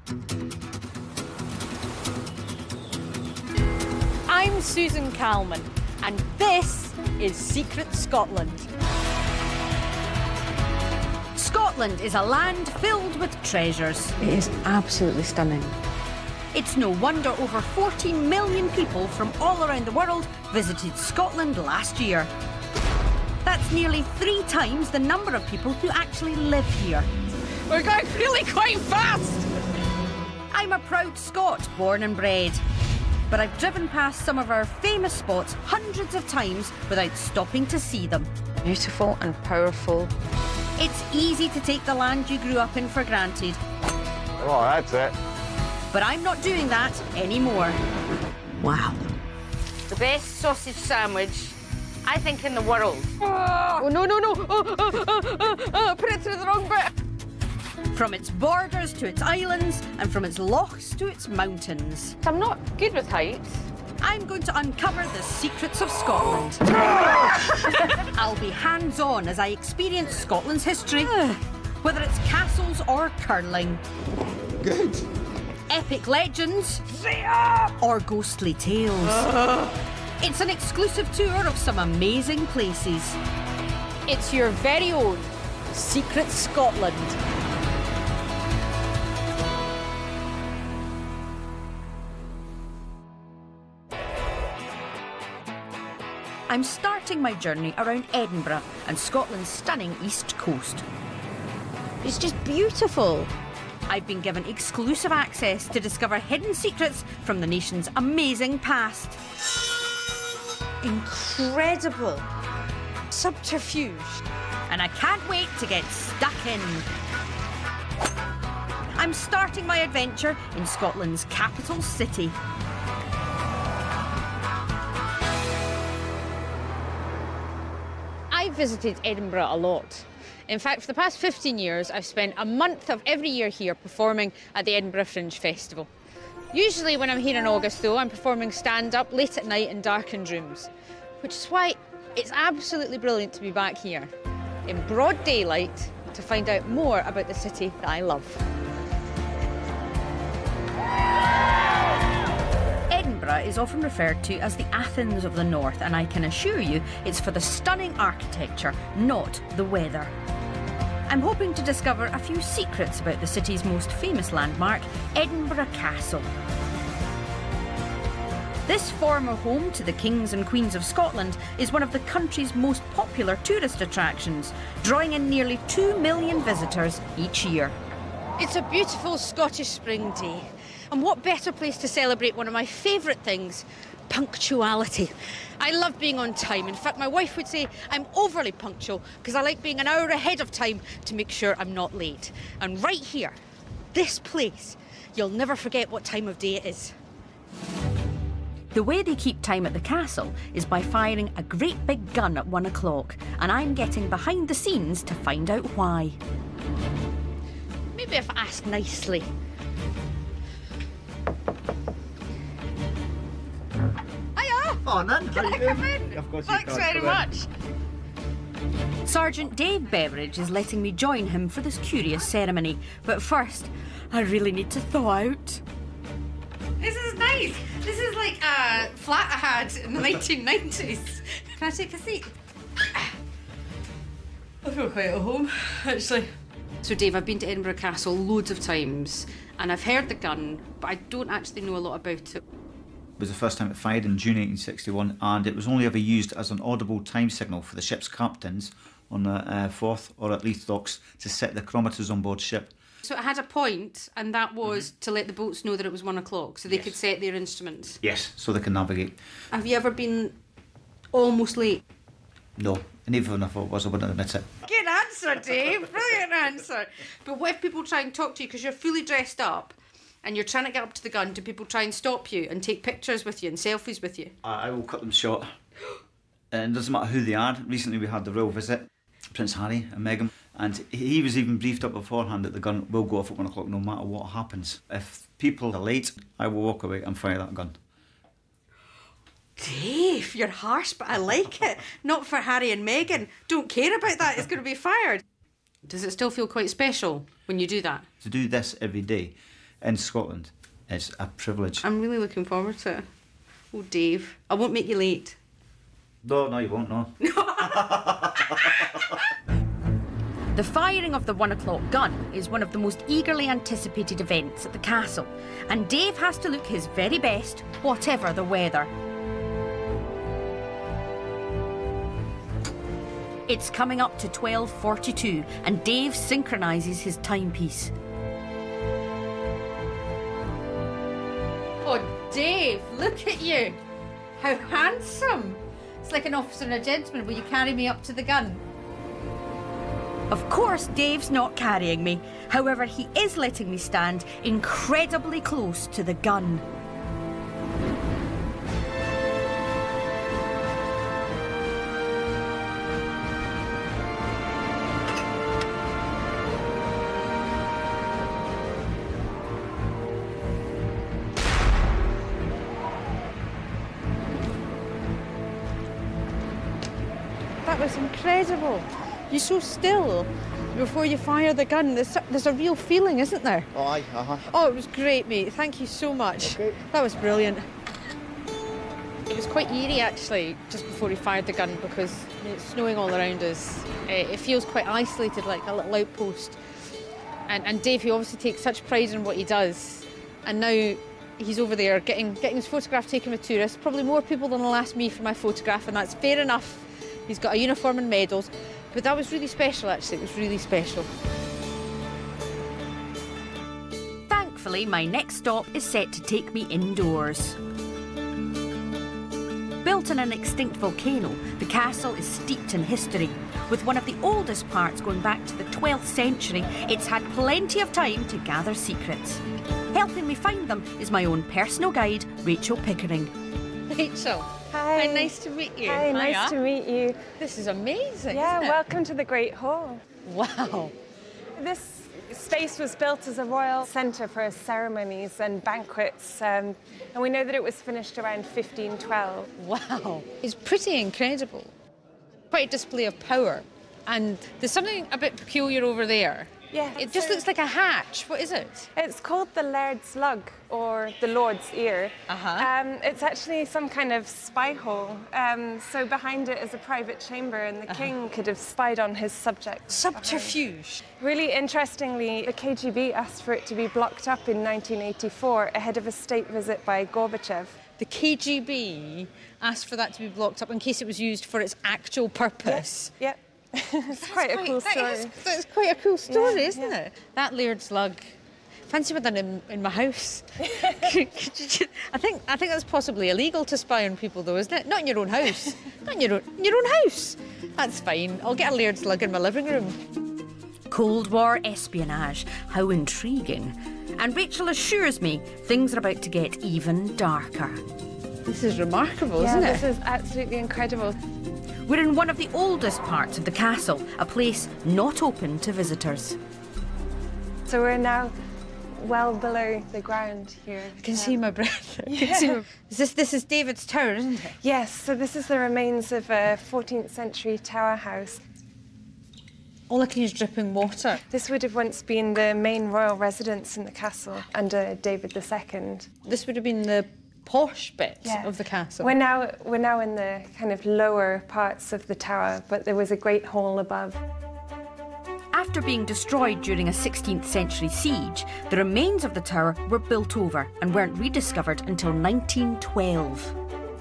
I'm Susan Calman, and this is Secret Scotland. Scotland is a land filled with treasures. It is absolutely stunning. It's no wonder over 14 million people from all around the world visited Scotland last year. That's nearly 3 times the number of people who actually live here. We're going really quite fast! I'm a proud Scot, born and bred. But I've driven past some of our famous spots hundreds of times without stopping to see them. Beautiful and powerful. It's easy to take the land you grew up in for granted. Oh, that's it. But I'm not doing that anymore. Wow. The best sausage sandwich, I think, in the world. Oh, no. Put it through the wrong bit. From its borders to its islands, and from its lochs to its mountains. I'm not good with heights. I'm going to uncover the secrets of Scotland. I'll be hands-on as I experience Scotland's history, whether it's castles or curling. Good. Epic legends or ghostly tales. It's an exclusive tour of some amazing places. It's your very own Secret Scotland. I'm starting my journey around Edinburgh and Scotland's stunning east coast. It's just beautiful. I've been given exclusive access to discover hidden secrets from the nation's amazing past. Incredible. Subterfuge. And I can't wait to get stuck in. I'm starting my adventure in Scotland's capital city. I've visited Edinburgh a lot. In fact, for the past 15 years, I've spent a month of every year here performing at the Edinburgh Fringe Festival. Usually when I'm here in August, though, I'm performing stand-up late at night in darkened rooms, which is why it's absolutely brilliant to be back here in broad daylight to find out more about the city that I love. Edinburgh is often referred to as the Athens of the North, and I can assure you it's for the stunning architecture, not the weather. I'm hoping to discover a few secrets about the city's most famous landmark, Edinburgh Castle. This former home to the kings and queens of Scotland is one of the country's most popular tourist attractions, drawing in nearly 2 million visitors each year. It's a beautiful Scottish spring day. And what better place to celebrate one of my favourite things, punctuality. I love being on time. In fact, my wife would say I'm overly punctual because I like being an hour ahead of time to make sure I'm not late. And right here, this place, you'll never forget what time of day it is. The way they keep time at the castle is by firing a great big gun at 1 o'clock, and I'm getting behind the scenes to find out why. Maybe if I ask nicely. Oh, Nan, Can I come in? Of course you Thanks can. very much. Sergeant Dave Beveridge is letting me join him for this curious ceremony. But first, I really need to thaw out. This is nice. This is like a flat I had in the 1990s. Can I take a seat? I feel quite at home, actually. So Dave, I've been to Edinburgh Castle loads of times and I've heard the gun, but I don't actually know a lot about it. It was the first time it fired in June 1861, and it was only ever used as an audible time signal for the ship's captains on the Forth or at Leith docks to set the chronometers on board ship. So it had a point, and that was to let the boats know that it was 1 o'clock, so they could set their instruments. Yes, so they can navigate. Have you ever been almost late? No, and even if it was, I wouldn't admit it. Good answer, Dave. Brilliant answer. But what if people try and talk to you because you're fully dressed up and you're trying to get up to the gun? Do people try and stop you and take pictures with you and selfies with you? I will cut them short. And it doesn't matter who they are. Recently we had the royal visit, Prince Harry and Meghan, and he was even briefed up beforehand that the gun will go off at 1 o'clock no matter what happens. If people are late, I will walk away and fire that gun. Dave, you're harsh, but I like it. Not for Harry and Meghan. Don't care about that. It's going to be fired. Does it still feel quite special when you do that? To do this every day in Scotland. It's a privilege. I'm really looking forward to it. Oh, Dave, I won't make you late. No, you won't, no. The firing of the 1 o'clock gun is one of the most eagerly anticipated events at the castle, and Dave has to look his very best, whatever the weather. It's coming up to 12:42, and Dave synchronises his timepiece. Oh, Dave, look at you. How handsome. It's like an officer and a gentleman. Will you carry me up to the gun? Of course, Dave's not carrying me. However, he is letting me stand incredibly close to the gun. That was incredible. You're so still before you fire the gun. There's a real feeling, isn't there? Oh, aye, Oh, it was great, mate. Thank you so much. Okay. That was brilliant. It was quite eerie, actually, just before he fired the gun because it's snowing all around us. It feels quite isolated, like a little outpost. And Dave, he obviously takes such pride in what he does. And now he's over there getting his photograph taken with tourists. Probably more people than will ask me for my photograph, and that's fair enough. He's got a uniform and medals. But that was really special, actually. It was really special. Thankfully, my next stop is set to take me indoors. Built on an extinct volcano, the castle is steeped in history. With one of the oldest parts going back to the 12th century, it's had plenty of time to gather secrets. Helping me find them is my own personal guide, Rachel Pickering. Rachel. Hi. How nice to meet you. Hi, nice to meet you. This is amazing. Yeah, isn't it? welcome to the Great Hall. Wow. This space was built as a royal centre for ceremonies and banquets, and we know that it was finished around 1512. Wow. It's pretty incredible. Quite a display of power. And there's something a bit peculiar over there. Yeah. It just looks like a hatch. What is it? It's called the Laird's Lug, or the Lord's Ear. It's actually some kind of spy hole. So behind it is a private chamber, and the king could have spied on his subjects. Subterfuge. Really interestingly, the KGB asked for it to be blocked up in 1984 ahead of a state visit by Gorbachev. The KGB asked for that to be blocked up in case it was used for its actual purpose. Yep. It's quite a cool story. That's quite a cool story, Yeah, isn't it? That Laird's Lug. Fancy with that in my house. I think that's possibly illegal to spy on people, though, isn't it? Not in your own house. Not in your own house. That's fine. I'll get a Laird's Lug in my living room. Cold War espionage, how intriguing. And Rachel assures me things are about to get even darker. This is remarkable, isn't it? This is absolutely incredible. We're in one of the oldest parts of the castle, a place not open to visitors. So we're now well below the ground here. I can see my breath. I can see my... This is David's Tower, isn't it? Yes, so this is the remains of a 14th century tower house. All I can use dripping water. This would have once been the main royal residence in the castle under David II. This would have been the posh bit of the castle. We're now in the kind of lower parts of the tower, but there was a great hall above. After being destroyed during a 16th century siege, the remains of the tower were built over and weren't rediscovered until 1912.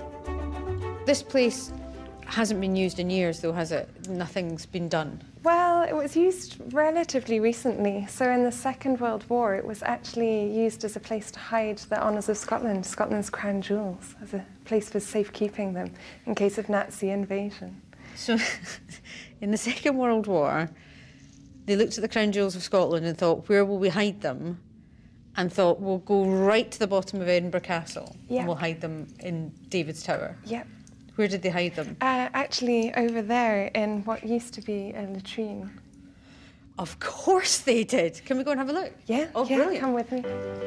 This place hasn't been used in years, though, has it? Nothing's been done. Well, it was used relatively recently. So in the Second World War, it was actually used as a place to hide the honours of Scotland, Scotland's crown jewels, as a place for safekeeping them in case of Nazi invasion. So, in the Second World War, they looked at the crown jewels of Scotland and thought, where will we hide them? And thought, we'll go right to the bottom of Edinburgh Castle and we'll hide them in David's Tower. Yep. Where did they hide them? Actually, over there in what used to be a latrine. Of course they did. Can we go and have a look? Yeah, Oh, brilliant. Come with me.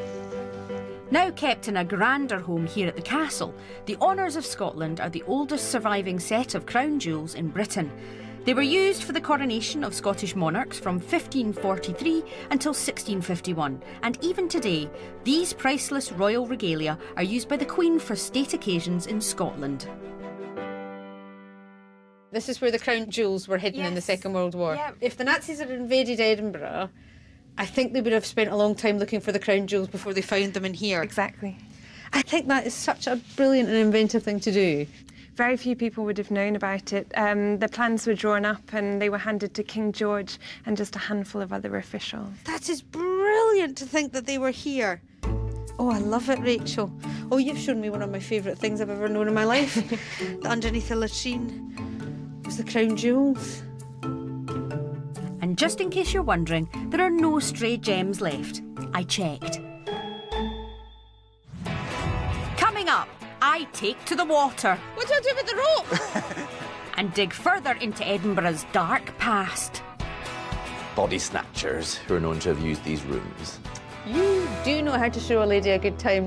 Now kept in a grander home here at the castle, the Honours of Scotland are the oldest surviving set of crown jewels in Britain. They were used for the coronation of Scottish monarchs from 1543 until 1651, and even today, these priceless royal regalia are used by the Queen for state occasions in Scotland. This is where the crown jewels were hidden in the Second World War. Yeah. If the Nazis had invaded Edinburgh, I think they would have spent a long time looking for the crown jewels before they found them in here. Exactly. I think that is such a brilliant and inventive thing to do. Very few people would have known about it. The plans were drawn up and they were handed to King George and just a handful of other officials. That is brilliant to think that they were here. Oh, I love it, Rachel. Oh, you've shown me one of my favourite things I've ever known in my life. Underneath the latrine was the crown jewels. And just in case you're wondering, there are no stray gems left. I checked. Coming up, I take to the water. What do I do with the rope? And dig further into Edinburgh's dark past. Body snatchers who are known to have used these rooms. You do know how to show a lady a good time.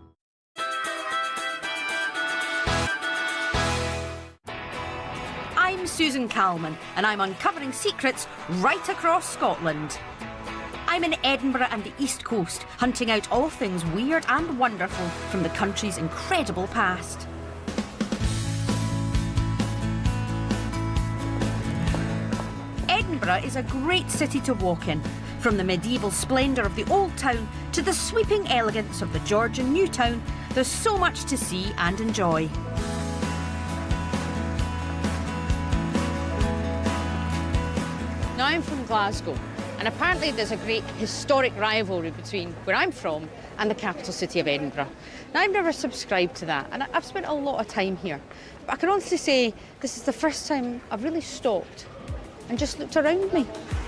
I'm Susan Calman, and I'm uncovering secrets right across Scotland. I'm in Edinburgh and the East Coast, hunting out all things weird and wonderful from the country's incredible past. Edinburgh is a great city to walk in, from the medieval splendour of the Old Town to the sweeping elegance of the Georgian New Town. There's so much to see and enjoy. Now, I'm from Glasgow, and apparently there's a great historic rivalry between where I'm from and the capital city of Edinburgh. Now, I've never subscribed to that, and I've spent a lot of time here. But I can honestly say this is the first time I've really stopped and just looked around me.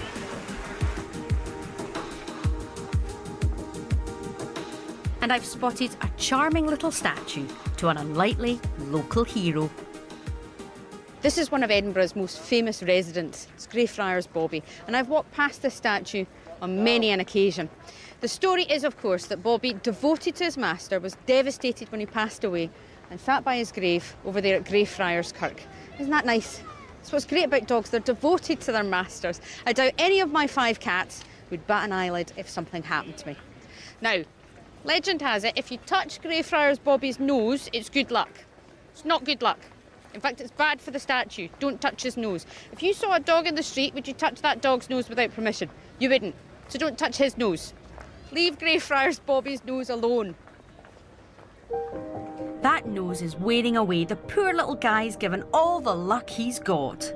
And I've spotted a charming little statue to an unlikely local hero. This is one of Edinburgh's most famous residents. It's Greyfriars Bobby, and I've walked past this statue on many an occasion. The story is, of course, that Bobby, devoted to his master, was devastated when he passed away and sat by his grave over there at Greyfriars Kirk. Isn't that nice? That's what's great about dogs. They're devoted to their masters. I doubt any of my 5 cats would bat an eyelid if something happened to me. Now, legend has it, if you touch Greyfriars Bobby's nose, it's good luck. It's not good luck. In fact, it's bad for the statue. Don't touch his nose. If you saw a dog in the street, would you touch that dog's nose without permission? You wouldn't. So don't touch his nose. Leave Greyfriars Bobby's nose alone. That nose is wearing away. The poor little guy's given all the luck he's got.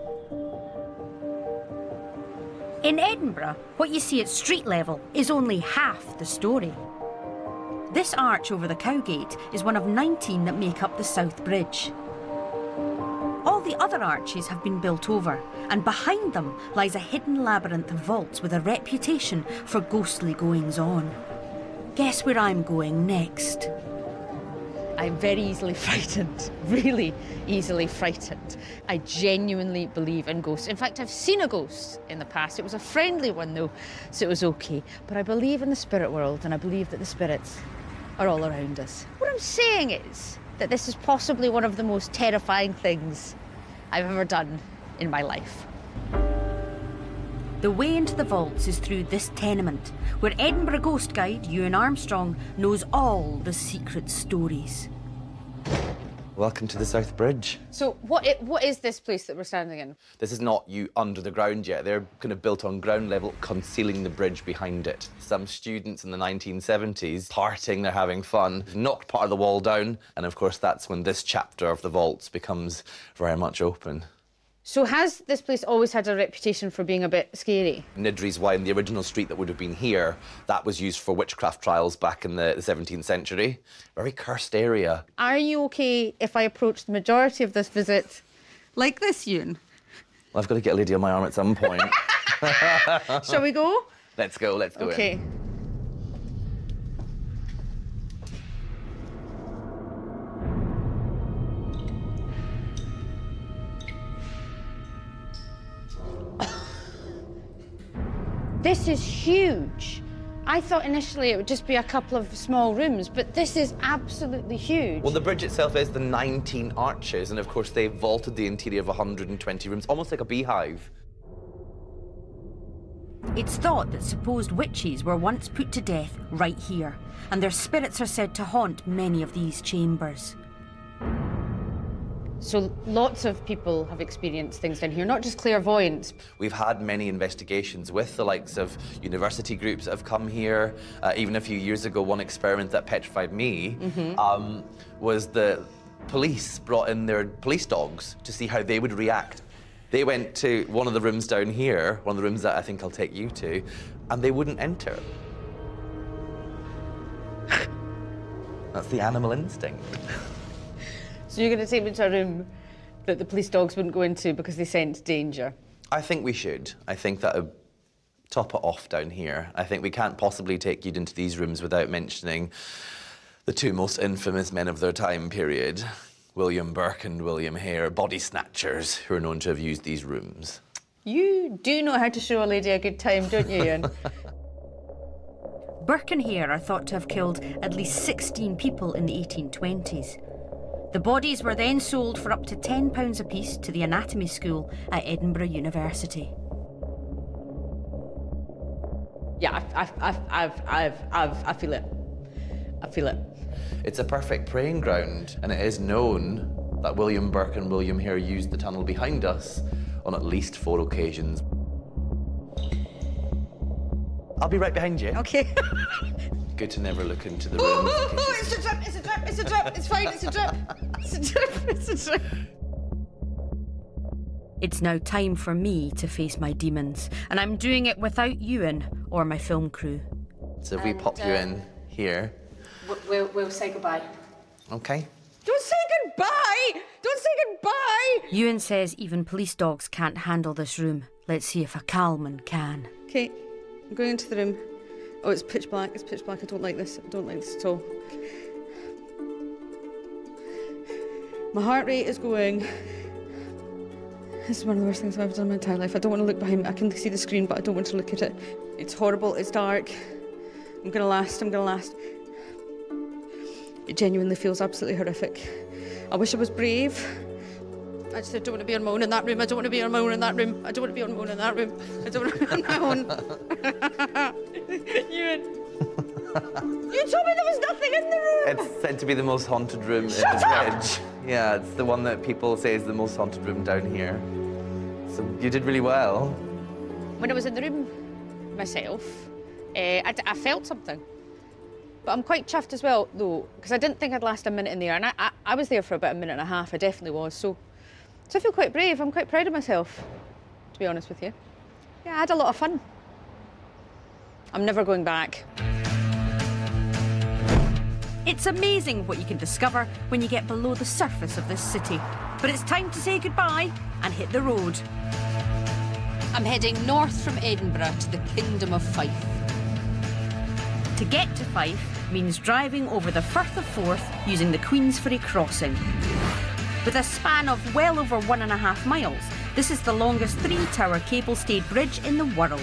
In Edinburgh, what you see at street level is only half the story. This arch over the Cowgate is one of 19 that make up the South Bridge. All the other arches have been built over, and behind them lies a hidden labyrinth of vaults with a reputation for ghostly goings-on. Guess where I'm going next? I'm very easily frightened, really easily frightened. I genuinely believe in ghosts. In fact, I've seen a ghost in the past. It was a friendly one though, so it was okay. But I believe in the spirit world, and I believe that the spirits are all around us. What I'm saying is that this is possibly one of the most terrifying things I've ever done in my life. The way into the vaults is through this tenement, where Edinburgh ghost guide Ewan Armstrong knows all the secret stories. Welcome to the South Bridge. So what is this place that we're standing in? This is not you under the ground yet. They're kind of built on ground level, concealing the bridge behind it. Some students in the 1970s, partying, they're having fun, knocked part of the wall down, and of course that's when this chapter of the vaults becomes very much open. So has this place always had a reputation for being a bit scary? Niddry's Wine, the original street that would have been here, that was used for witchcraft trials back in the 17th century. Very cursed area. Are you okay if I approach the majority of this visit like this, Ewan? Well, I've got to get a lady on my arm at some point. Shall we go? Let's go in. Okay. This is huge. I thought initially it would just be a couple of small rooms, but this is absolutely huge. Well, the bridge itself is the 19 arches, and of course they vaulted the interior of 120 rooms, almost like a beehive. It's thought that supposed witches were once put to death right here, and their spirits are said to haunt many of these chambers. So lots of people have experienced things down here, not just clairvoyants. We've had many investigations with the likes of university groups that have come here. Even a few years ago, one experiment that petrified me was the police brought in their police dogs to see how they would react. They went to one of the rooms down here, one of the rooms that I think I'll take you to, and they wouldn't enter. That's the animal instinct. So you're going to take me to a room that the police dogs wouldn't go into because they sense danger? I think we should. I think that would top it off down here. I think we can't possibly take you into these rooms without mentioning the two most infamous men of their time period, William Burke and William Hare, body snatchers who are known to have used these rooms. You do know how to show a lady a good time, don't you, Ian? Burke and Hare are thought to have killed at least 16 people in the 1820s. The bodies were then sold for up to £10 apiece to the anatomy school at Edinburgh University. Yeah, I feel it. I feel it. It's a perfect praying ground, and it is known that William Burke and William Hare used the tunnel behind us on at least 4 occasions. I'll be right behind you. Okay. Good to never look into the room. It's a trap, it's a trap, it's a trap, it's fine, it's a trap. It's a trap, it's a trap. It's now time for me to face my demons, and I'm doing it without Ewan or my film crew. So if we pop you in here. We'll say goodbye. Okay. Don't say goodbye! Don't say goodbye! Ewan says even police dogs can't handle this room. Let's see if a Calman can. Okay, I'm going into the room. Oh, it's pitch black, it's pitch black. I don't like this. I don't like this at all. My heart rate is going. This is one of the worst things I've ever done in my entire life. I don't want to look behind me. I can see the screen, but I don't want to look at it. It's horrible, it's dark. I'm gonna last, I'm gonna last. It genuinely feels absolutely horrific. I wish I was brave. I just don't want to be on my own in that room. I don't want to be on my own in that room. I don't want to be on my own in that room. I don't want to be on my own. Ewan. You told me there was nothing in the room. It's said to be the most haunted room in the bridge. Yeah, it's the one that people say is the most haunted room down here. So you did really well. When I was in the room myself, I felt something. But I'm quite chuffed as well, though, because I didn't think I'd last a minute in there, and I was there for about a minute and a half. I definitely was. So I feel quite brave. I'm quite proud of myself, to be honest with you. Yeah, I had a lot of fun. I'm never going back. It's amazing what you can discover when you get below the surface of this city. But it's time to say goodbye and hit the road. I'm heading north from Edinburgh to the Kingdom of Fife. To get to Fife means driving over the Firth of Forth using the Queensferry crossing. With a span of well over 1.5 miles, this is the longest 3-tower cable-stayed bridge in the world.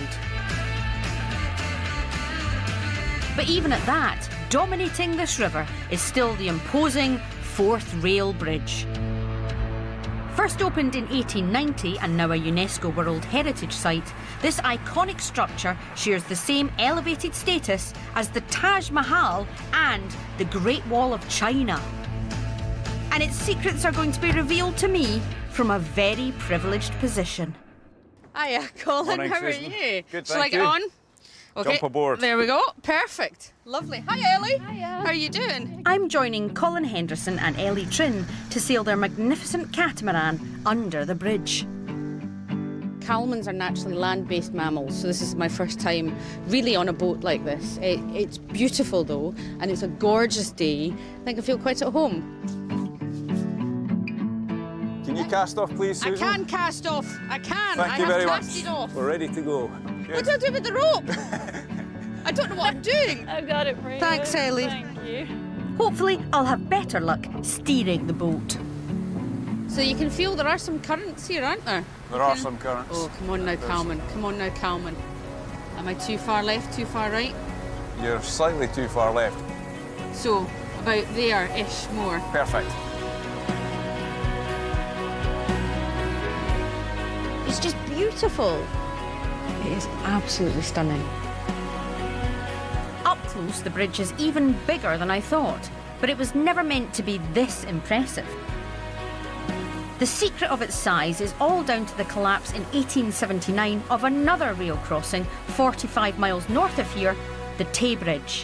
But even at that, dominating this river is still the imposing Forth Rail Bridge. First opened in 1890 and now a UNESCO World Heritage Site, this iconic structure shares the same elevated status as the Taj Mahal and the Great Wall of China. And its secrets are going to be revealed to me from a very privileged position. Hiya, Colin, Morning, how Susan. are you? Good, Shall I thank get you. on? Okay, Jump aboard. There we go. Perfect. Lovely. Hi, Ellie. Hiya. How are you doing? I'm joining Colin Henderson and Ellie Trin to sail their magnificent catamaran under the bridge. Calmans are naturally land-based mammals, so this is my first time really on a boat like this. It's beautiful though, and it's a gorgeous day. I think I feel quite at home. Can you cast off, please, Susan? I can cast off. I can. Thank you very much. I have casted off. We're ready to go. What do I do with the rope? I don't know what I'm doing. I've got it for you. Thanks, Ellie. Thank you. Hopefully, I'll have better luck steering the boat. So you can feel there are some currents here, aren't there? There are some currents. Oh, come on now, Calman. Come on now, Calman. Am I too far left, too far right? You're slightly too far left. So, about there-ish more. Perfect. It's just beautiful. It is absolutely stunning. Up close, the bridge is even bigger than I thought, but it was never meant to be this impressive. The secret of its size is all down to the collapse in 1879 of another rail crossing 45 miles north of here, the Tay Bridge.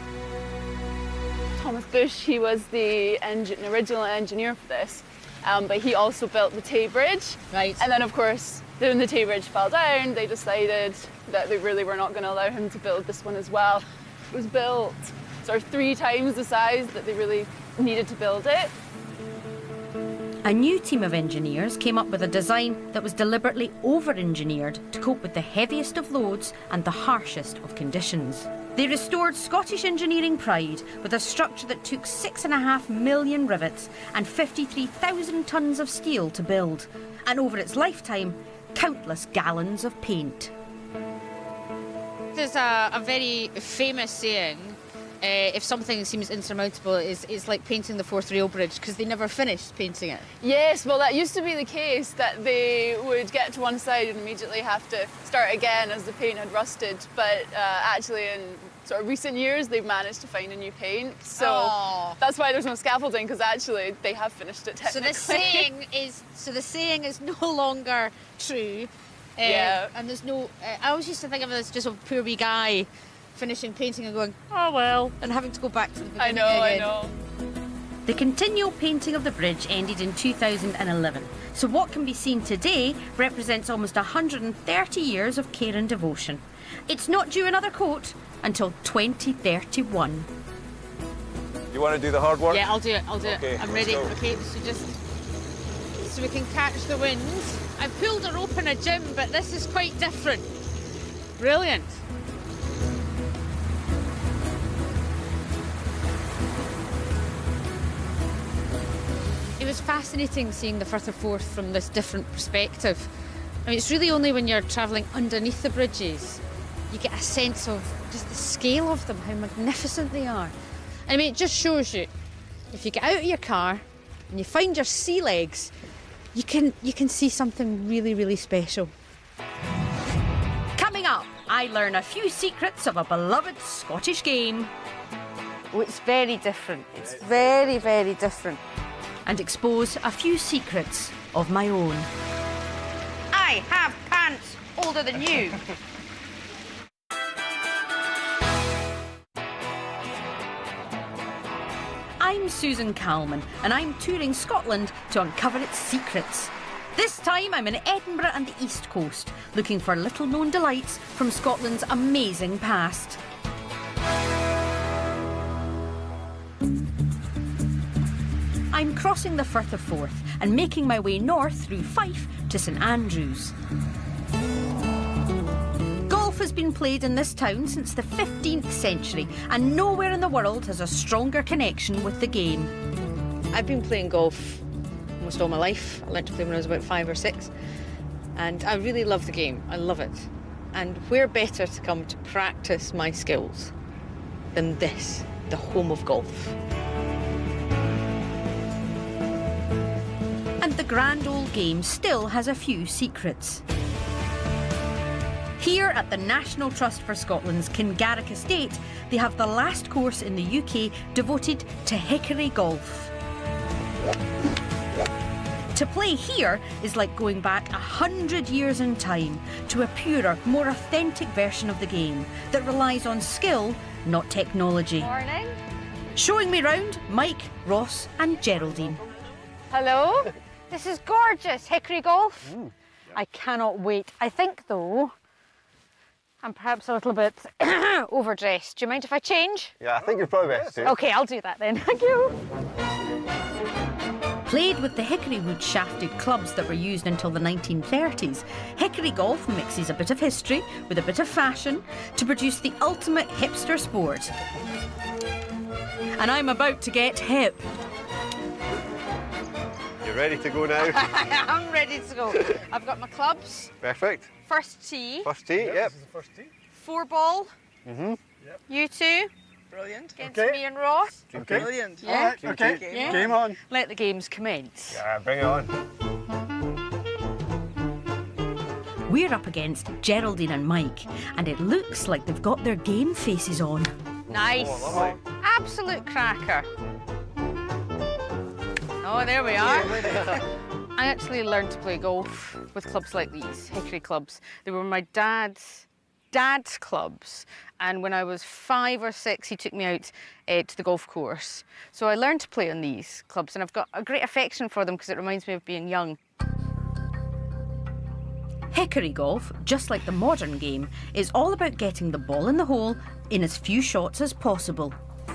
Thomas Bush, he was the original engineer for this, but he also built the Tay Bridge. Right. And then, of course, when the Tay Bridge fell down, they decided that they really were not going to allow him to build this one as well. It was built sort of 3 times the size that they really needed to build it. A new team of engineers came up with a design that was deliberately over-engineered to cope with the heaviest of loads and the harshest of conditions. They restored Scottish engineering pride with a structure that took 6.5 million rivets and 53,000 tonnes of steel to build, and over its lifetime, countless gallons of paint. There's a very famous saying, if something seems insurmountable, it's like painting the Forth Rail Bridge, because they never finished painting it. Yes, well, that used to be the case, that they would get to one side and immediately have to start again as the paint had rusted. But actually, in sort of recent years, they've managed to find a new paint. So that's why there's no scaffolding, because actually they have finished it technically. So the saying is no longer true. Yeah. And there's no. I always used to think of it as just a poor wee guy finishing painting and going, oh well, and having to go back to the beginning I again. know. The continual painting of the bridge ended in 2011, so what can be seen today represents almost 130 years of care and devotion. It's not due another coat until 2031. You want to do the hard work? Yeah, I'll do it. Okay, I'm let's ready. go. Okay, so we can catch the wind. I pulled a rope in a gym, but this is quite different. Brilliant. It was fascinating seeing the Firth of Forth from this different perspective. I mean, it's really only when you're travelling underneath the bridges you get a sense of just the scale of them, how magnificent they are. I mean, it just shows you, if you get out of your car and you find your sea legs, you can see something really, really special. Coming up, I learn a few secrets of a beloved Scottish game. Oh, it's very different. It's very, very different. And expose a few secrets of my own. I have pants older than you. I'm Susan Calman, and I'm touring Scotland to uncover its secrets. This time I'm in Edinburgh and the East Coast, looking for little-known delights from Scotland's amazing past. I'm crossing the Firth of Forth and making my way north through Fife to St Andrews. Golf has been played in this town since the 15th century, and nowhere in the world has a stronger connection with the game. I've been playing golf almost all my life. I learned to play when I was about 5 or 6. And I really love the game. I love it. And where better to come to practice my skills than this, the home of golf. And the grand old game still has a few secrets. Here at the National Trust for Scotland's Kingarrick Estate, they have the last course in the UK devoted to hickory golf. To play here is like going back 100 years in time to a purer, more authentic version of the game that relies on skill, not technology. Morning. Showing me round, Mike, Ross and Geraldine. Hello. This is gorgeous, hickory golf. I cannot wait. I think, though, I'm perhaps a little bit overdressed. Do you mind if I change? Yeah, I think you're probably best to. OK, I'll do that then. Thank you. Played with the hickory wood shafted clubs that were used until the 1930s, hickory golf mixes a bit of history with a bit of fashion to produce the ultimate hipster sport. And I'm about to get hip. You ready to go now? I'm ready to go. I've got my clubs. Perfect. First tee. First tee, yep. 4 ball. Yep. You two? Brilliant. Against me and Ross? Okay. Brilliant. Yeah? Okay. Yeah. Game on. Let the games commence. Yeah, bring it on. We're up against Geraldine and Mike, and it looks like they've got their game faces on. Nice. Oh, lovely. Absolute cracker. Oh, there we are. I actually learned to play golf with clubs like these, hickory clubs. They were my dad's clubs, and when I was 5 or 6 he took me out to the golf course. So I learned to play on these clubs, and I've got a great affection for them because it reminds me of being young. Hickory golf, just like the modern game, is all about getting the ball in the hole in as few shots as possible.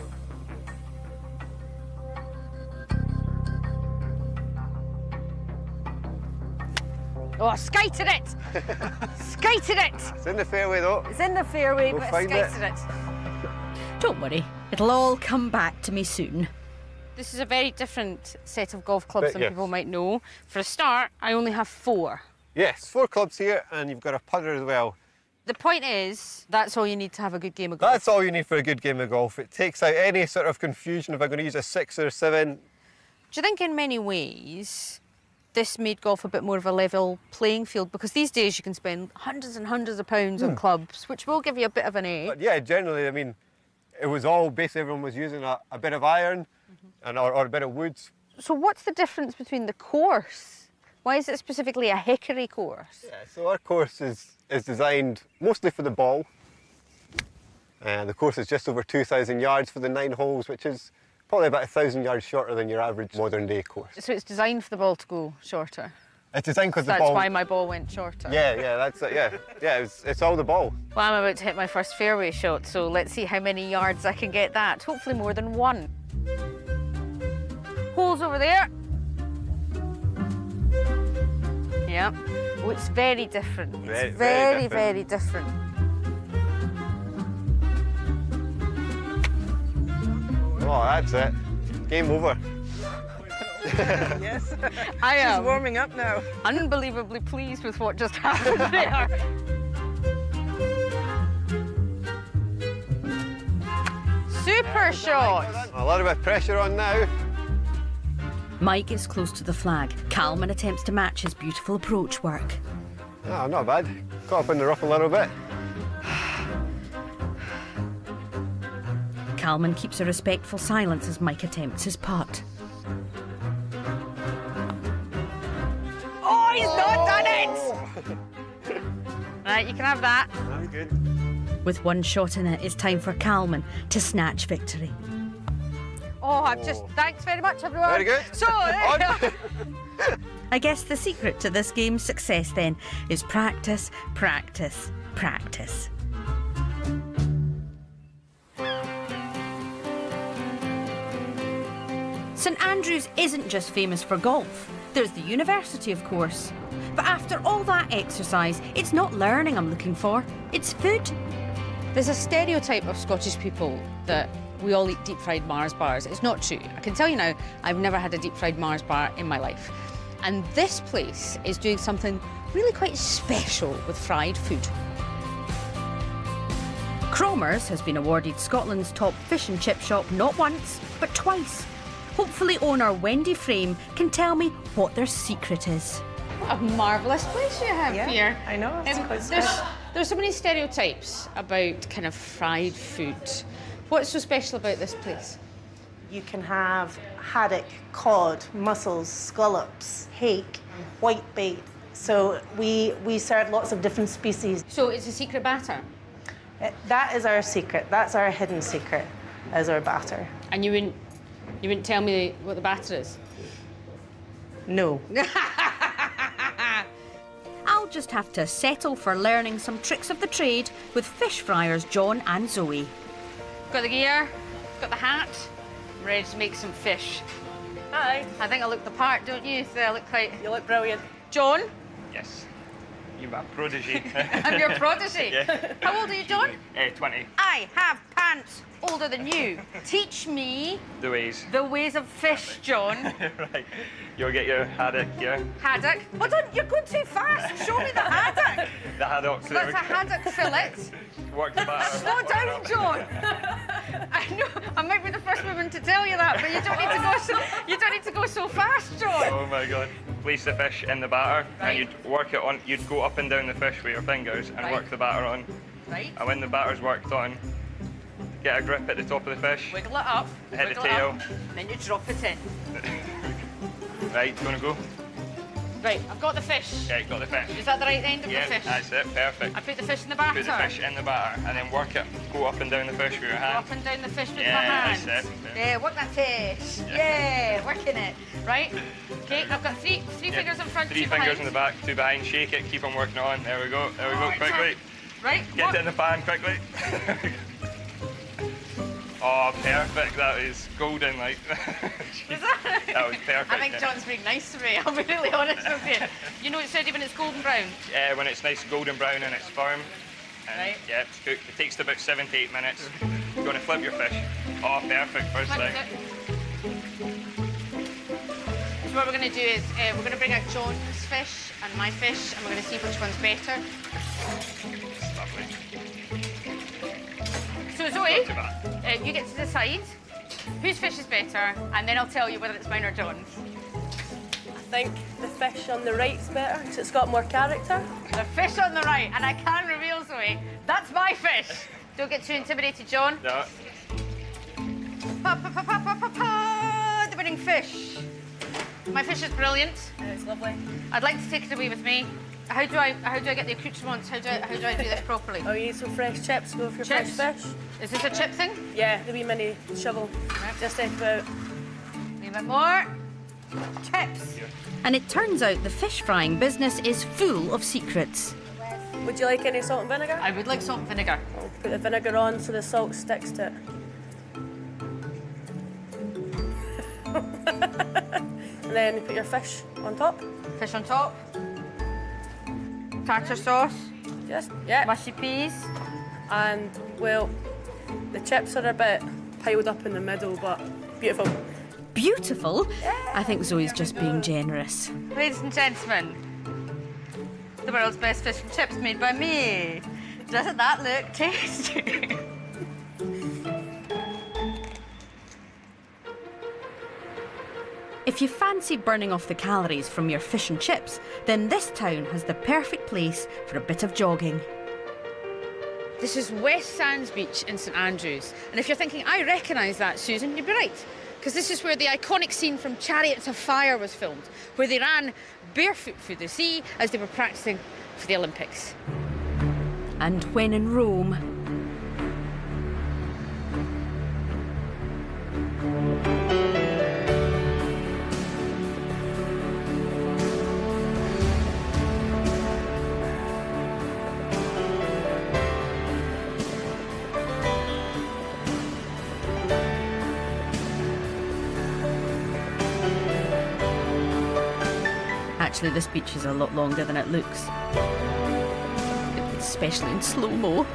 Oh, I skited it! Skited it! It's in the fairway though. It's in the fairway, We'll but I find skited it. Don't worry, it'll all come back to me soon. This is a very different set of golf clubs than Yes. people might know. For a start, I only have 4. Yes, 4 clubs here, and you've got a putter as well. The point is, that's all you need to have a good game of golf. That's all you need for a good game of golf. It takes out any sort of confusion if I'm going to use a 6 or a 7. Do you think in many ways this made golf a bit more of a level playing field? Because these days you can spend hundreds and hundreds of pounds on clubs, which will give you a bit of an edge. But yeah, generally, I mean, it was all basically everyone was using a bit of iron and or a bit of wood. So what's the difference between the course? Why is it specifically a hickory course? Yeah, so our course is designed mostly for the ball. The course is just over 2,000 yards for the 9 holes, which is probably about 1,000 yards shorter than your average modern day course. So it's designed for the ball to go shorter? It's designed because the That's ball... why my ball went shorter? Yeah, that's it, yeah. Yeah, it's all the ball. Well, I'm about to hit my first fairway shot, so let's see how many yards I can get that. Hopefully more than 1. Holes over there. Yeah. Oh, it's very different. It's very, very different. Oh, that's it. Game over. Yes. I am She's warming up now. unbelievably pleased with what just happened there. Super shot. A little bit of pressure on now. Mike is close to the flag. Calman attempts to match his beautiful approach work. Oh, not bad. Caught up in the rough a little bit. Calman keeps a respectful silence as Mike attempts his putt. Oh, he's not done it! Right, you can have that. That's good. With 1 shot in it, it's time for Calman to snatch victory. Oh, thanks very much, everyone. Very good. So, there you go. I guess the secret to this game's success then is practice, practice, practice. St Andrews isn't just famous for golf. There's the university, of course. But after all that exercise, it's not learning I'm looking for, it's food. There's a stereotype of Scottish people that we all eat deep-fried Mars bars. It's not true. I can tell you now, I've never had a deep-fried Mars bar in my life. And this place is doing something really quite special with fried food. Cromer's has been awarded Scotland's top fish and chip shop not once, but twice. Hopefully owner Wendy Frame can tell me what their secret is. What a marvellous place you have here. I know, it's quite special. There's so many stereotypes about kind of fried food. What's so special about this place? You can have haddock, cod, mussels, scallops, hake, whitebait. So we serve lots of different species. So it's a secret batter? That is our secret. That's our hidden secret, is our batter. And you wouldn't tell me what the batter is? No. I'll just have to settle for learning some tricks of the trade with fish fryers John and Zoe. Got the gear, got the hat, I'm ready to make some fish. Hi. I think I look the part, don't you? I look quite... You look brilliant. John? Yes. You're my prodigy. I'm your prodigy? Yeah. How old are you, John? 20. I have pants older than you. Teach me The ways. the ways of fish, John. Right. You'll get your haddock, yeah? Haddock. Hold on, you're going too fast. Show me the haddock. The haddock. So that's a haddock fillet. Work the batter. Slow down, John. I know I might be the first woman to tell you that, but you don't need to go so, you don't need to go so fast, John. Oh my God. Place the fish in the batter, Right. and you'd work it on. You'd go up and down the fish with your fingers and Right. work the batter on. Right. And when the batter's worked on, get a grip at the top of the fish. Wiggle it up. Head wiggle the it up, tail. then you drop it in. Right, you wanna go? Right, I've got the fish. Yeah, you got the fish. Is that the right end of Yeah, the fish? that's it. Perfect. I put the fish in the batter. Put the fish in the batter and then work it. Go up and down the fish with your Go hand. up and down the fish with Yeah, my hands. that's it. Yeah, work that fish. Yeah, working it. Right. Okay, I've got three Yeah, fingers in front, 3 two fingers behind. in the back, 2 behind. Shake it, keep on working it on. There we go. There we go. Right, Quickly. Right. Get what? it in the pan quickly. Oh, perfect. That is golden, like. Is that? That was perfect. I think yeah. John's being nice to me. I'll be really honest with you. You know it's ready when it's golden brown. Yeah, when it's nice golden brown and it's firm. And Right. Yeah, it's cooked. It takes about 7 to 8 minutes. You're going to flip your fish. Oh, perfect. First Flip thing. it. So what we're going to do is we're going to bring out John's fish and my fish, and we're going to see which one's better. It's lovely. So Zoe, Not too bad. you get to decide whose fish is better, and then I'll tell you whether it's mine or John's. I think the fish on the right's better because it's got more character. The fish on the right, and I can reveal, Zoe, that's my fish. Don't get too intimidated, John. No. Pa, pa, pa, pa, pa, pa, pa, the winning fish. My fish is brilliant. It's lovely. I'd like to take it away with me. How do I get the accoutrements? How do I do this properly? Oh, you need some fresh chips. Go for your Chips? fresh fish. Is this a chip thing? Yeah, the wee mini shovel. Just take about. A bit more. Chips. And it turns out the fish frying business is full of secrets. Would you like any salt and vinegar? I would like salt and vinegar. I'll put the vinegar on so the salt sticks to it. And then you put your fish on top. Fish on top. Tartar sauce. Just, yeah. Mushy peas. And, well, the chips are a bit piled up in the middle, but beautiful. Beautiful? I think Zoe's just being generous. Ladies and gentlemen, the world's best fish and chips made by me. Doesn't that look tasty? If you fancy burning off the calories from your fish and chips, then this town has the perfect place for a bit of jogging. This is West Sands Beach in St Andrews. And if you're thinking, I recognise that, Susan, you'd be right. Because this is where the iconic scene from Chariots of Fire was filmed, where they ran barefoot through the sea as they were practising for the Olympics. And when in Rome, actually, this beach is a lot longer than it looks, especially in slow-mo.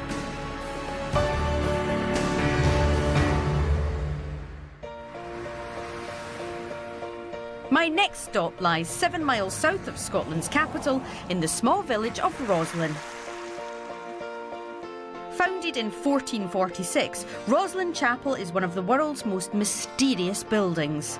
My next stop lies 7 miles south of Scotland's capital in the small village of Roslin. Founded in 1446, Roslin Chapel is one of the world's most mysterious buildings.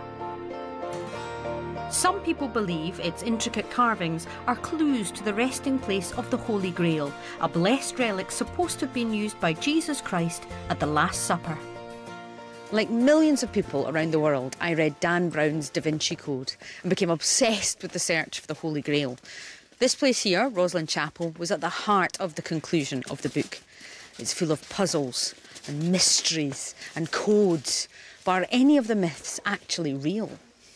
Some people believe its intricate carvings are clues to the resting place of the Holy Grail, a blessed relic supposed to have been used by Jesus Christ at the Last Supper. Like millions of people around the world, I read Dan Brown's Da Vinci Code and became obsessed with the search for the Holy Grail. This place here, Roslin Chapel, was at the heart of the conclusion of the book. It's full of puzzles and mysteries and codes, but are any of the myths actually real?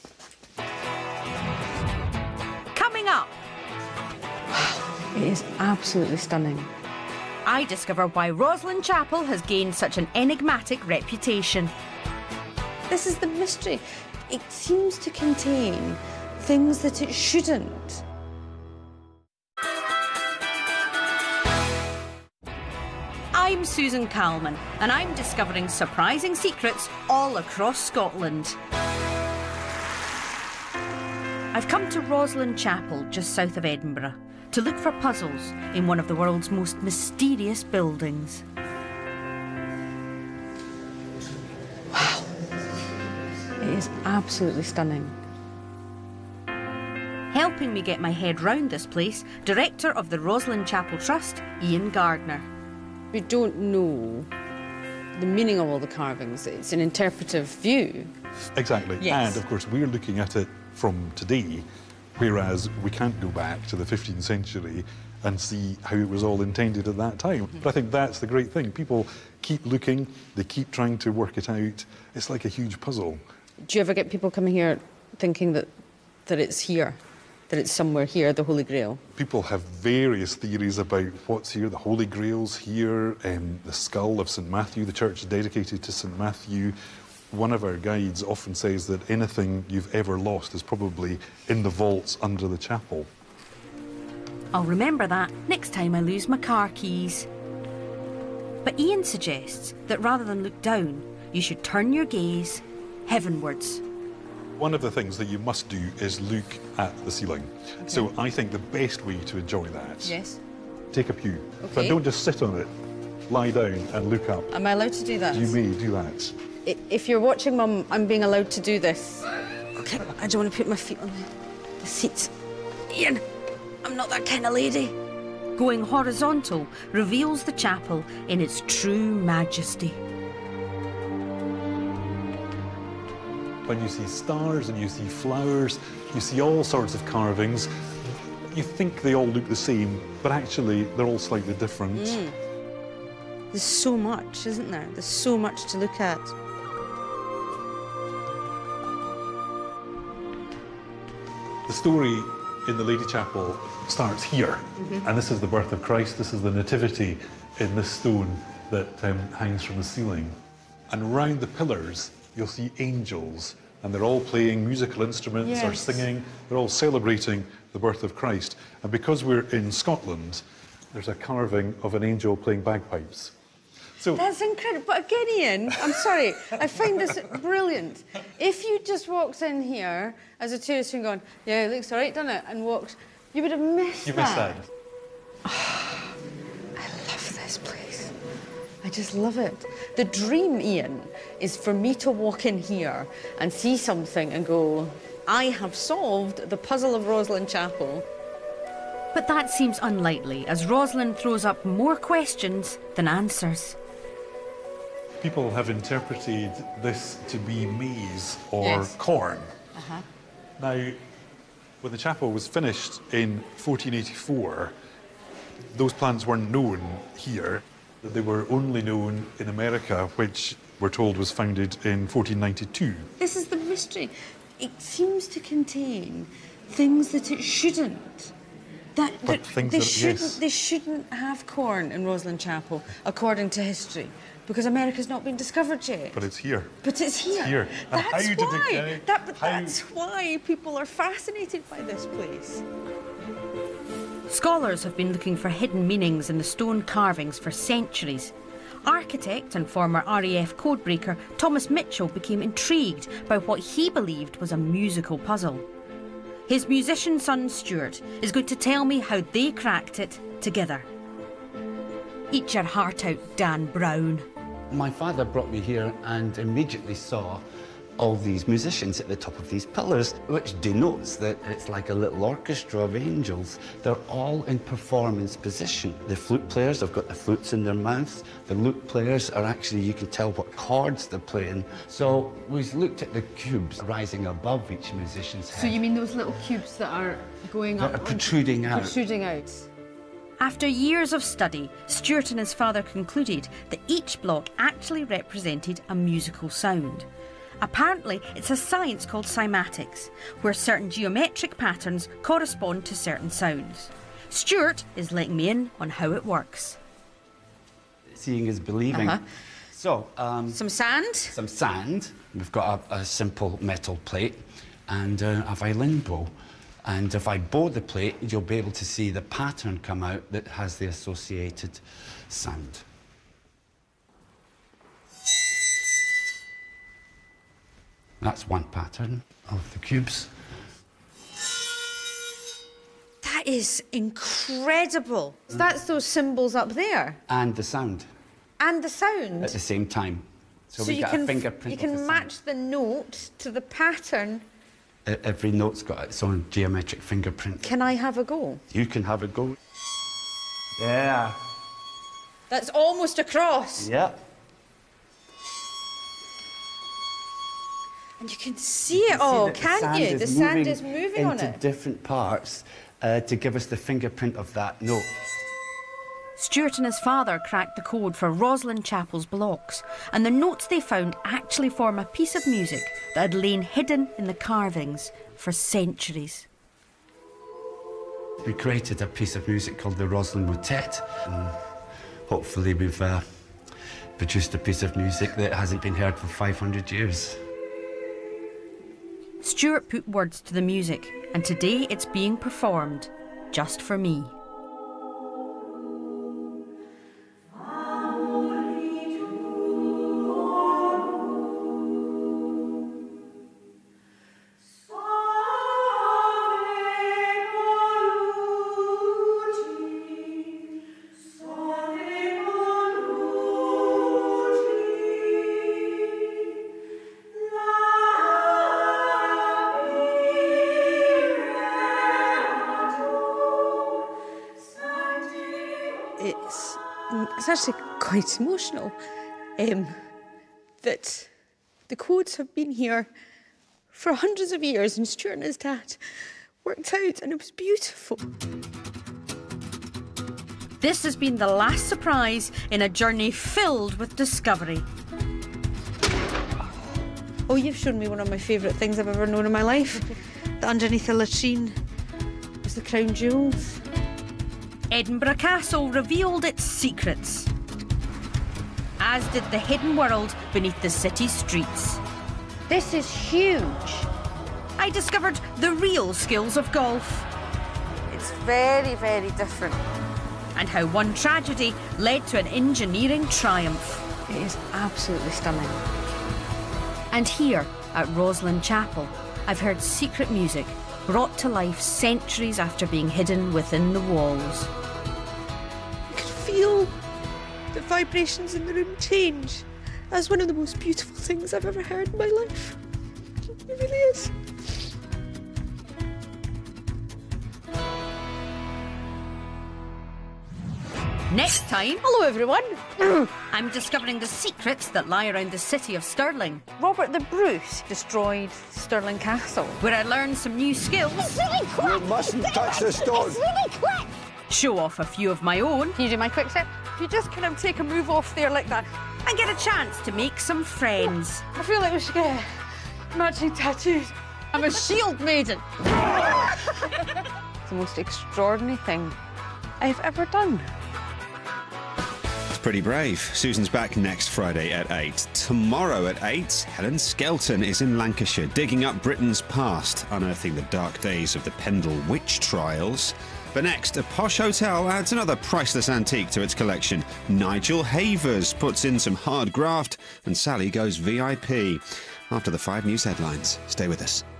Coming up! It is absolutely stunning. I discover why Roslin Chapel has gained such an enigmatic reputation. This is the mystery. It seems to contain things that it shouldn't. I'm Susan Calman, and I'm discovering surprising secrets all across Scotland. I've come to Roslin Chapel, just south of Edinburgh, to look for puzzles in one of the world's most mysterious buildings. Wow. It is absolutely stunning. Helping me get my head round this place, director of the Roslin Chapel Trust, Ian Gardner. We don't know the meaning of all the carvings. It's an interpretive view. Exactly. Yes. And of course we're looking at it from today, whereas we can't go back to the 15th century and see how it was all intended at that time. But I think that's the great thing. People keep looking, they keep trying to work it out. It's like a huge puzzle. Do you ever get people coming here thinking that it's here? That it's somewhere here, the Holy Grail? People have various theories about what's here. The Holy Grail's here, the skull of St Matthew. The church is dedicated to St Matthew. One of our guides often says that anything you've ever lost is probably in the vaults under the chapel. I'll remember that next time I lose my car keys. But Ian suggests that rather than look down, you should turn your gaze heavenwards. One of the things that you must do is look at the ceiling. Okay. So I think the best way to enjoy that, yes, take a pew. Okay. But don't just sit on it. Lie down and look up. Am I allowed to do that? You may do that. If you're watching, Mum, I'm being allowed to do this. Okay, I don't want to put my feet on the seats. Ian, I'm not that kind of lady. Going horizontal reveals the chapel in its true majesty. When you see stars and you see flowers, you see all sorts of carvings, you think they all look the same, but actually they're all slightly different. There's so much, isn't there? There's so much to look at. The story in the Lady Chapel starts here, and this is the birth of Christ. This is the nativity in this stone that hangs from the ceiling. And round the pillars, you'll see angels, and they're all playing musical instruments or singing. They're all celebrating the birth of Christ. And because we're in Scotland, there's a carving of an angel playing bagpipes. So that's incredible. But again, Ian, I'm sorry, I find this brilliant. If you just walked in here as a tourist and gone, yeah, it looks all right, doesn't it? And walked, you would have missed that. You missed that. Oh, I love this place. I just love it. The dream, Ian, is for me to walk in here and see something and go, I have solved the puzzle of Roslin Chapel. But that seems unlikely, as Roslin throws up more questions than answers. People have interpreted this to be maize or corn. Now, when the chapel was finished in 1484, those plants weren't known here. They were only known in America, which we're told was founded in 1492. This is the mystery. It seems to contain things that it shouldn't. They shouldn't have corn in Roslin Chapel, according to history, because America's not been discovered yet. But it's here. But it's here. It's here. That's why people are fascinated by this place. Scholars have been looking for hidden meanings in the stone carvings for centuries. Architect and former RAF codebreaker Thomas Mitchell became intrigued by what he believed was a musical puzzle. His musician son Stuart is going to tell me how they cracked it together. Eat your heart out, Dan Brown. My father brought me here and immediately saw all these musicians at the top of these pillars, which denotes that it's like a little orchestra of angels. They're all in performance position. The flute players have got the flutes in their mouths. The lute players are actually, you can tell what chords they're playing. So we've looked at the cubes rising above each musician's head. So you mean those little cubes that are going up? That are protruding out. Protruding out. After years of study, Stuart and his father concluded that each block actually represented a musical sound. Apparently, it's a science called cymatics, where certain geometric patterns correspond to certain sounds. Stuart is letting me in on how it works. Seeing is believing. So, some sand? Some sand. We've got a simple metal plate and a violin bow. And if I bow the plate, you'll be able to see the pattern come out that has the associated sound. That's one pattern of the cubes. That is incredible. So that's those symbols up there. And the sound. And the sound. At the same time. So we get a fingerprint. You can match the note to the pattern. Every note's got its own geometric fingerprint. Can I have a go? You can have a go. Yeah. That's almost across. Yeah. And you can see it all, can't you? The sand is moving on it. Into different parts to give us the fingerprint of that note. Stuart and his father cracked the code for Roslin Chapel's blocks, and the notes they found actually form a piece of music that had lain hidden in the carvings for centuries. We created a piece of music called the Roslin Motet, and hopefully we've produced a piece of music that hasn't been heard for 500 years. Stuart put words to the music, and today it's being performed just for me. It's actually quite emotional that the codes have been here for hundreds of years, and Stuart and his dad worked out, and it was beautiful. This has been the last surprise in a journey filled with discovery. Oh, you've shown me one of my favourite things I've ever known in my life. That underneath the latrine was the crown jewels. Edinburgh Castle revealed its secrets, as did the hidden world beneath the city's streets. This is huge. I discovered the real skills of golf. It's very, very different. And how one tragedy led to an engineering triumph. It is absolutely stunning. And here at Roslin Chapel, I've heard secret music brought to life centuries after being hidden within the walls. You can feel the vibrations in the room change. That's one of the most beautiful things I've ever heard in my life. It really is. Next time, hello everyone. I'm discovering the secrets that lie around the city of Stirling. Robert the Bruce destroyed Stirling Castle, where I learned some new skills. It's really quick. You mustn't touch the stone. It's really quick. Show off a few of my own. Can you do my quick step? You just kind of take a move off there like that. And get a chance to make some friends. I feel like we should get matching tattoos. I'm a shield maiden. It's the most extraordinary thing I've ever done. Pretty brave. Susan's back next Friday at 8. Tomorrow at 8, Helen Skelton is in Lancashire, digging up Britain's past, unearthing the dark days of the Pendle witch trials. But next, a posh hotel adds another priceless antique to its collection. Nigel Havers puts in some hard graft, and Sally goes VIP. After the 5 news headlines. Stay with us.